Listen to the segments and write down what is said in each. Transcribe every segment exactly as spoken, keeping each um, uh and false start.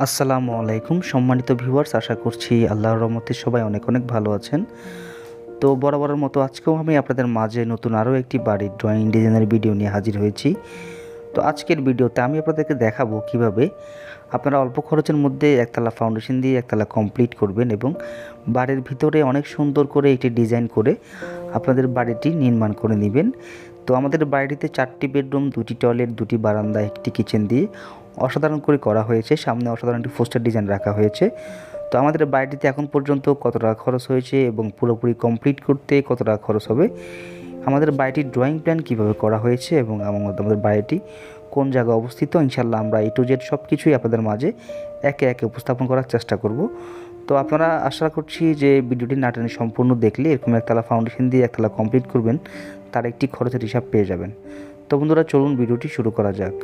আসসালামু আলাইকুম সম্মানিত ভিউয়ার্স, আশা করছি আল্লাহর রহমতে সবাই অনেক অনেক ভালো আছেন। তো বরাবরের মতো আজকেও আমি আপনাদের মাঝে নতুন আরও একটি বাড়ির ড্রয়িং ডিজাইনের ভিডিও নিয়ে হাজির হয়েছি। তো আজকের ভিডিওতে আমি আপনাদেরকে দেখাবো কিভাবে আপনারা অল্প খরচের মধ্যে একতলা ফাউন্ডেশন দিয়ে একতলা কমপ্লিট করবেন এবং বাড়ির ভিতরে অনেক সুন্দর করে একটি ডিজাইন করে আপনাদের বাড়িটি নির্মাণ করে নেবেন। তো আমাদের বাড়িটিতে চারটি বেডরুম, দুটি টয়লেট, দুটি বারান্দা, একটি কিচেন দিয়ে অসাধারণ করে করা হয়েছে। সামনে অসাধারণ একটি পোস্টার ডিজাইন রাখা হয়েছে। তো আমাদের বাড়িটিতে এখন পর্যন্ত কত টাকা খরচ হয়েছে এবং পুরোপুরি কমপ্লিট করতে কত টাকা খরচ হবে, আমাদের বাড়িটির ড্রয়িং প্ল্যান কীভাবে করা হয়েছে এবং আমাদের বাড়িটি কোন জায়গায় অবস্থিত, ইনশাল্লাহ আমরা এ টু জেড সব কিছুই আপনাদের মাঝে একে একে উপস্থাপন করার চেষ্টা করব। তো আপনারা আশা করছি যে ভিডিওটি না টেনে সম্পূর্ণ দেখলে এরকম একতলা ফাউন্ডেশন দিয়ে একতলা কমপ্লিট করবেন তার একটি খরচের হিসাব পেয়ে যাবেন। তো বন্ধুরা, চলুন ভিডিওটি শুরু করা যাক।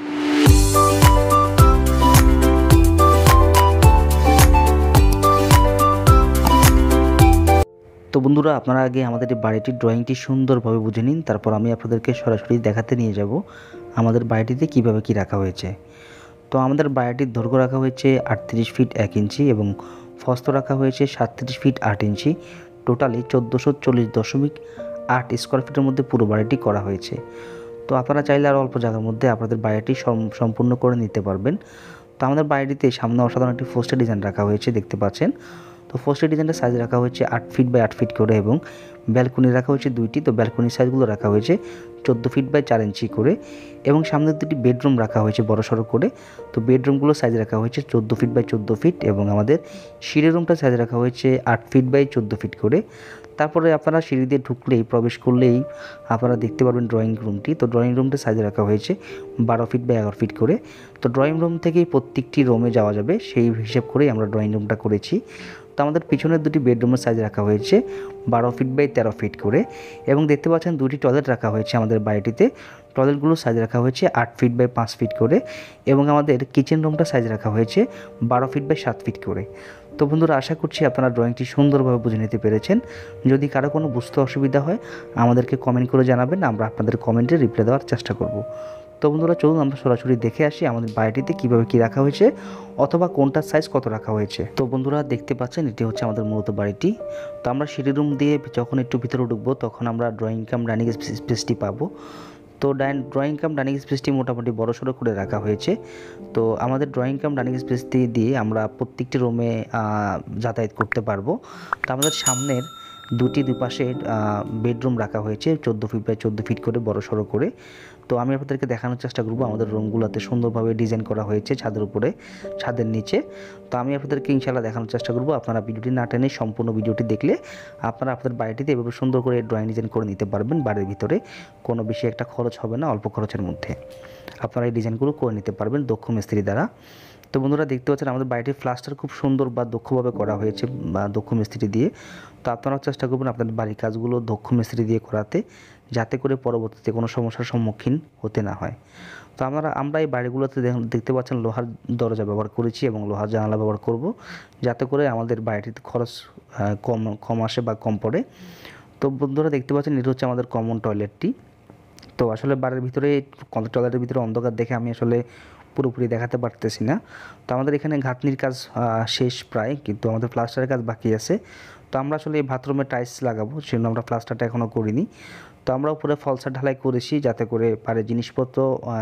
তো বন্ধুরা, আপনারা আগে আমাদের এই বাড়িটির ড্রয়িংটি সুন্দরভাবে বুঝে নিন, তারপর আমি আপনাদেরকে সরাসরি দেখাতে নিয়ে যাব আমাদের বাড়িটিতে কিভাবে কি রাখা হয়েছে। তো আমাদের বাড়িটির দৈর্ঘ্য রাখা হয়েছে আটত্রিশ ফিট এক ইঞ্চি এবং ফস্ত রাখা হয়েছে সাতত্রিশ ফিট আট ইঞ্চি। টোটালি চোদ্দোশো চল্লিশ দশমিক আট স্কোয়ার ফিটের মধ্যে পুরো বাড়িটি করা হয়েছে। তো আপনারা চাইলে আরও অল্প জায়গার মধ্যে আপনাদের বাড়িটি সম্পূর্ণ করে নিতে পারবেন। তো আমাদের বাড়িটিতে সামনে অসাধারণ একটি পোস্টার ডিজাইন রাখা হয়েছে, দেখতে পাচ্ছেন। তো পোস্টার ডিজাইনটা সাইজ রাখা হয়েছে আট ফিট বাই আট ফিট করে এবং ব্যালকনি রাখা হয়েছে দুইটি। তো ব্যালকনির সাইজগুলো রাখা হয়েছে চোদ্দো ফিট বাই চার ইঞ্চি করে এবং সামনে দুটি বেডরুম রাখা হয়েছে বড় সড়ো করে। তো বেডরুমগুলো সাইজ রাখা হয়েছে চোদ্দো ফিট বাই চোদ্দো ফিট এবং আমাদের সিঁড়ি রুমটা সাইজ রাখা হয়েছে আট ফিট বাই চোদ্দো ফিট করে। তারপরে আপনারা সিঁড়ি দিয়ে ঢুকলেই প্রবেশ করলেই আপনারা দেখতে পারবেন ড্রয়িং রুমটি। তো ড্রয়িং রুমটা সাইজ রাখা হয়েছে বারো ফিট বাই এগারো ফিট করে। তো ড্রয়িং রুম থেকেই প্রত্যেকটি রুমে যাওয়া যাবে সেই হিসেব করেই আমরা ড্রয়িং রুমটা করেছি। তো আমাদের পিছনের দুটি বেডরুমের সাইজ রাখা হয়েছে বারো ফিট বাই তেরো ফিট করে এবং দেখতে পাচ্ছেন দুটি টয়লেট রাখা হয়েছে আমাদের বাড়িটিতে। টয়লেটগুলো সাইজ রাখা হয়েছে আট ফিট বাই পাঁচ ফিট করে এবং আমাদের কিচেন রুমটা সাইজ রাখা হয়েছে বারো ফিট বাই সাত ফিট করে। তো বন্ধুরা, আশা করছি আপনারা ড্রয়িংটি সুন্দরভাবে বুঝে নিতে পেরেছেন। যদি কারো কোনো বুঝতে অসুবিধা হয় আমাদেরকে কমেন্ট করে জানাবেন, আমরা আপনাদের কমেন্টে রিপ্লাই দেওয়ার চেষ্টা করব। তো বন্ধুরা, চলুন আমরা সরাসরি দেখে আসি আমাদের বাড়িটিতে কীভাবে কী রাখা হয়েছে অথবা কোনটার সাইজ কত রাখা হয়েছে। তো বন্ধুরা, দেখতে পাচ্ছেন এটি হচ্ছে আমাদের মূলত বাড়িটি। তো আমরা সিঁড়ি রুম দিয়ে যখন একটু ভিতরে ঢুকবো তখন আমরা ড্রয়িং কাম ডাইনিং স্পেসটি পাবো। তো ডাইন ড্রয়িং কাম ডাইনিং স্পেসটি মোটামুটি বড়সড় করে রাখা হয়েছে। তো আমাদের ড্রয়িং কাম ডাইনিং স্পেসটি দিয়ে আমরা প্রত্যেকটি রুমে যাতায়াত করতে পারবো। তো আমাদের সামনের দুটি দুপাশে বেডরুম রাখা হয়েছে চোদ্দো ফিট বাই চোদ্দো ফিট করে বড় সড়ো করে। তো আমি আপনাদেরকে দেখানোর চেষ্টা করবো আমাদের রুমগুলোতে সুন্দরভাবে ডিজাইন করা হয়েছে ছাদের উপরে, ছাদের নিচে। তো আমি আপনাদেরকে ইনশাল্লাহ দেখানোর চেষ্টা করবো। আপনারা ভিডিওটি না টেনে সম্পূর্ণ ভিডিওটি দেখলে আপনারা আপনাদের বাড়িটিতে এভাবে সুন্দর করে ড্রয়িং ডিজাইন করে নিতে পারবেন। বাড়ির ভিতরে কোনো বেশি একটা খরচ হবে না, অল্প খরচের মধ্যে আপনারা এই ডিজাইনগুলো করে নিতে পারবেন দক্ষ মিস্ত্রি দ্বারা। তো বন্ধুরা, দেখতে পাচ্ছেন আমাদের বাড়িটির প্লাস্টার খুব সুন্দর বা দক্ষভাবে করা হয়েছে বা দক্ষ মিস্ত্রি দিয়ে। তো আপনারাও চেষ্টা করবেন আপনাদের বাড়ির কাজগুলো দক্ষ মিস্ত্রি দিয়ে করাতে, যাতে করে পরবর্তীতে কোনো সমস্যার সম্মুখীন হতে না হয়। তো আমরা আমরা এই বাড়িগুলোতে দেখতে পাচ্ছেন লোহার দরজা ব্যবহার করেছি এবং লোহার জানালা ব্যবহার করব, যাতে করে আমাদের বাড়িটিতে খরচ কম কম আসে বা কম পড়ে। তো বন্ধুরা, দেখতে পাচ্ছেন এটা হচ্ছে আমাদের কমন টয়লেটটি। তো আসলে বাড়ির ভিতরে টয়লেটের ভিতরে অন্ধকার দেখে আমি আসলে পুরোপুরি দেখাতে পারতেছি না। তো আমাদের এখানে ঘাটনির কাজ শেষ প্রায়, কিন্তু আমাদের প্লাস্টারের কাজ বাকি আছে। তো আমরা আসলে এই বাথরুমে টাইলস লাগাবো, সেজন্য আমরা প্লাস্টারটা এখনও করিনি। তো আমরা উপরে ফলসার ঢালাই করেছি যাতে করে পারে জিনিসপত্র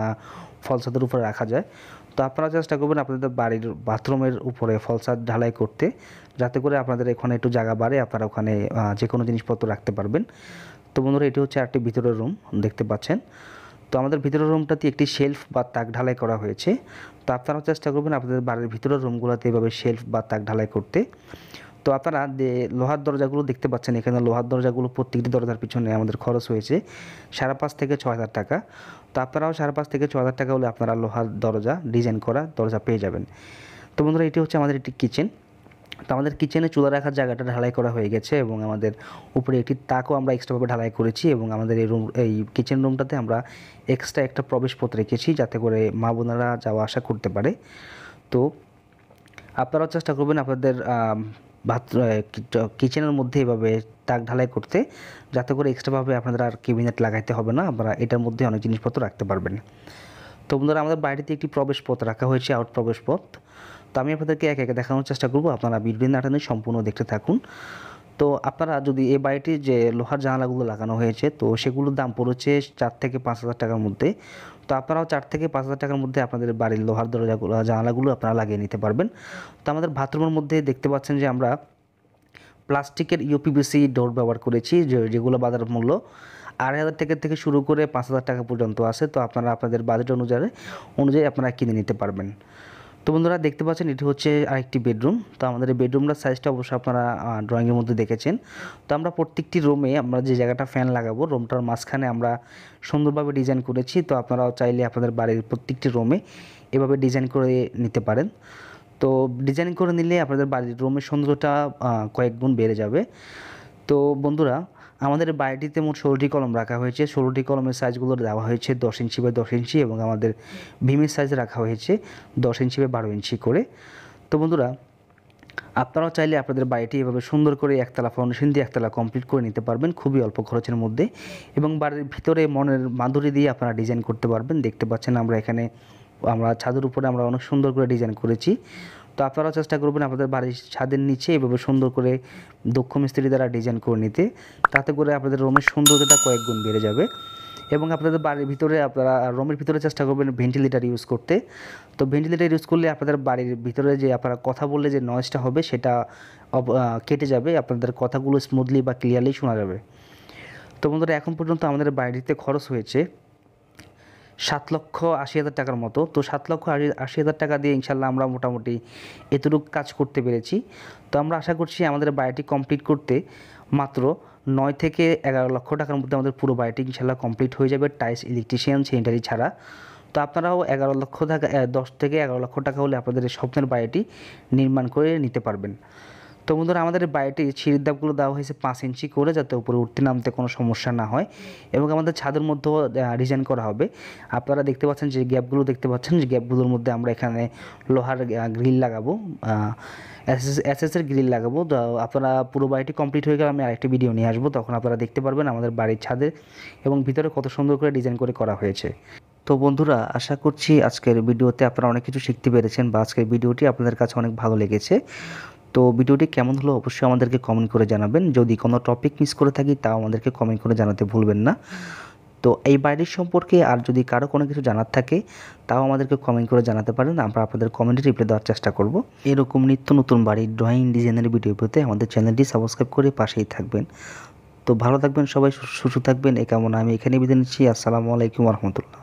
ফলসাদের উপরে রাখা যায়। তো আপনারা চেষ্টা করবেন আপনাদের বাড়ির বাথরুমের উপরে ফলসার ঢালাই করতে, যাতে করে আপনাদের এখানে একটু জায়গা বাড়ে, আপনারা ওখানে যে কোনো জিনিসপত্র রাখতে পারবেন। তো বন্ধুরা, এটি হচ্ছে একটি ভিতরের রুম, দেখতে পাচ্ছেন। তো আমাদের ভিতরের রুমটাতে একটি শেলফ বা তাক ঢালাই করা হয়েছে। তো আপনারা চেষ্টা করবেন আপনাদের বাড়ির ভিতরের রুমগুলোতে এভাবে শেলফ বা তাক ঢালাই করতে। তো আপনারা যে লোহার দরজাগুলো দেখতে পাচ্ছেন, এখানে লোহার দরজাগুলো প্রত্যেকটি দরজার পিছনে আমাদের খরচ হয়েছে সাড়ে পাঁচ থেকে ছ হাজার টাকা। তো আপনারাও সাড়ে পাঁচ থেকে ছ হাজার টাকা হলে আপনারা লোহার দরজা ডিজাইন করা দরজা পেয়ে যাবেন। তো বন্ধুরা, এটি হচ্ছে আমাদের একটি কিচেন। তো আমাদের কিচেনে চুলা রাখার জায়গাটা ঢালাই করা হয়ে গেছে এবং আমাদের উপরে একটি তাকও আমরা এক্সট্রাভাবে ঢালাই করেছি এবং আমাদের এই রুম এই কিচেন রুমটাতে আমরা এক্সট্রা একটা প্রবেশপথ রেখেছি, যাতে করে মা বোনেরা যাওয়া আসা করতে পারে। তো আপনারাও চেষ্টা করবেন আপনাদের কিচেনের মধ্যে এভাবে তাক ঢালাই করতে, যাতে করে এক্সট্রাভাবে আপনাদের আর ক্যাবিনেট লাগাইতে হবে না, আপনারা এটার মধ্যে অনেক জিনিসপত্র রাখতে পারবেন। তো বন্ধুরা, আমাদের বাড়িতে একটি প্রবেশপথ রাখা হয়েছে, আউট প্রবেশপথ। তো আমি আপনাদেরকে একে একে দেখানোর চেষ্টা করব, আপনারা ভিডিওটি না টেনে সম্পূর্ণ দেখতে থাকুন। তো আপনারা যদি এই বাড়িটির যে লোহার জানালাগুলো লাগানো হয়েছে তো সেগুলোর দাম পড়েছে চার থেকে পাঁচ হাজার টাকার মধ্যে। তো আপনারাও চার থেকে পাঁচ হাজার টাকার মধ্যে আপনাদের বাড়ির লোহার দরজাগুলো জানালাগুলো আপনারা লাগিয়ে নিতে পারবেন। তো আমাদের বাথরুমের মধ্যে দেখতে পাচ্ছেন যে আমরা প্লাস্টিকের ইউপিভিসি ডোর ব্যবহার করেছি, যে যেগুলো বাজার মূল্য আড়াই হাজার টাকা থেকে শুরু করে পাঁচ হাজার টাকা পর্যন্ত আছে। তো আপনারা আপনাদের বাজেট অনুযায়ী অনুযায়ী আপনারা কিনে নিতে পারবেন। তো বন্ধুরা দেখতে পাচ্ছেন এটি হচ্ছে আরেকটি বেডরুম। তো আমাদের এই বেডরুমটার সাইজটা অবশ্যই আপনারা ড্রয়িংয়ের মধ্যে দেখেছেন। তো আমরা প্রত্যেকটি রুমে আমরা যে জায়গাটা ফ্যান লাগাবো রুমটার মাঝখানে আমরা সুন্দরভাবে ডিজাইন করেছি। তো আপনারাও চাইলে আপনাদের বাড়ির প্রত্যেকটি রুমে এভাবে ডিজাইন করে নিতে পারেন। তো ডিজাইন করে নিলে আপনাদের বাড়ির রুমের সৌন্দর্যটা কয়েক গুণ বেড়ে যাবে। তো বন্ধুরা আমাদের বাড়িটিতে মোট ষোলোটি কলম রাখা হয়েছে। ষোলোটি কলমের সাইজগুলো দেওয়া হয়েছে দশ ইঞ্চি বাই দশ ইঞ্চি এবং আমাদের ভীমের সাইজ রাখা হয়েছে দশ ইঞ্চি বাই বারো ইঞ্চি করে। তো বন্ধুরা আপনারাও চাইলে আপনাদের বাড়িটি এভাবে সুন্দর করে একতলা ফাউন্ডেশন দিয়ে একতলা কমপ্লিট করে নিতে পারবেন খুবই অল্প খরচের মধ্যে, এবং বাড়ির ভিতরে মনের মাধুরী দিয়ে আপনারা ডিজাইন করতে পারবেন। দেখতে পাচ্ছেন আমরা এখানে আমরা ছাদের উপরে আমরা অনেক সুন্দর করে ডিজাইন করেছি। তো আপনারাও চেষ্টা করবেন আপনাদের বাড়ির ছাদের নিচে এভাবে সুন্দর করে দক্ষ মিস্ত্রি দ্বারা ডিজাইন করে নিতে, তাতে করে আপনাদের রুমের সৌন্দর্যটা কয়েক গুণ বেড়ে যাবে। এবং আপনাদের বাড়ির ভিতরে আপনারা রুমের ভিতরে চেষ্টা করবেন ভেন্টিলেটার ইউজ করতে। তো ভেন্টিলেটার ইউজ করলে আপনাদের বাড়ির ভিতরে যে আপনারা কথা বললে যে নয়েজটা হবে সেটা কেটে যাবে, আপনাদের কথাগুলো স্মুথলি বা ক্লিয়ারলি শোনা যাবে। তো বন্ধুরা এখন পর্যন্ত আমাদের বাড়িতে খরচ হয়েছে সাত লক্ষ আশি হাজার টাকার মতো। তো সাত লক্ষ আশি আশি হাজার টাকা দিয়ে ইনশাল্লাহ আমরা মোটামুটি এতটুকু কাজ করতে পেরেছি। তো আমরা আশা করছি আমাদের বাড়িটি কমপ্লিট করতে মাত্র নয় থেকে এগারো লক্ষ টাকার মধ্যে আমাদের পুরো বাড়িটি ইনশাল্লাহ কমপ্লিট হয়ে যাবে, টাইলস, ইলেকট্রিশিয়ান, স্যানিটারি ছাড়া। তো আপনারাও এগারো লক্ষ টাকা দশ থেকে এগারো লক্ষ টাকা হলে আপনাদের স্বপ্নের বাড়িটি নির্মাণ করে নিতে পারবেন। তো বন্ধুরা আমাদের বাড়িটি সিঁড়ির ধাপগুলো দেওয়া হয়েছে পাঁচ ইঞ্চি করে, যাতে উপরে উঠতে নামতে কোনো সমস্যা না হয়, এবং আমাদের ছাদের মধ্যেও ডিজাইন করা হবে। আপনারা দেখতে পাচ্ছেন যে গ্যাপগুলো দেখতে পাচ্ছেন, যে গ্যাপগুলোর মধ্যে আমরা এখানে লোহার গ্রিল লাগাবো, এসএস এসএসের গ্রিল লাগাবো। তো আপনারা পুরো বাড়িটি কমপ্লিট হয়ে গেলে আমি আরেকটি ভিডিও নিয়ে আসবো, তখন আপনারা দেখতে পারবেন আমাদের বাড়ির ছাদের এবং ভিতরে কত সুন্দর করে ডিজাইন করে করা হয়েছে। তো বন্ধুরা আশা করছি আজকের ভিডিওতে আপনারা অনেক কিছু শিখতে পেরেছেন বা আজকের ভিডিওটি আপনাদের কাছে অনেক ভালো লেগেছে। তো ভিডিওটি কেমন হলো অবশ্যই আমাদেরকে কমেন্ট করে জানাবেন। যদি কোনো টপিক মিস করে থাকি তাও আমাদেরকে কমেন্ট করে জানাতে ভুলবেন না। তো এই বাড়ির সম্পর্কে আর যদি কারো কোনো কিছু জানার থাকে তাও আমাদেরকে কমেন্ট করে জানাতে পারেন, আমরা আপনাদের কমেন্টে রিপ্লাই দেওয়ার চেষ্টা করব। এরকম নিত্য নতুন বাড়ির ড্রয়িং ডিজাইনের ভিডিও পেতে আমাদের চ্যানেলটি সাবস্ক্রাইব করে পাশেই থাকবেন। তো ভালো থাকবেন সবাই, সুস্থ থাকবেন, এই কামনা আমি এখানে বিদায় নিচ্ছি। আসসালামু আলাইকুম ওয়া রাহমাতুল্লাহ।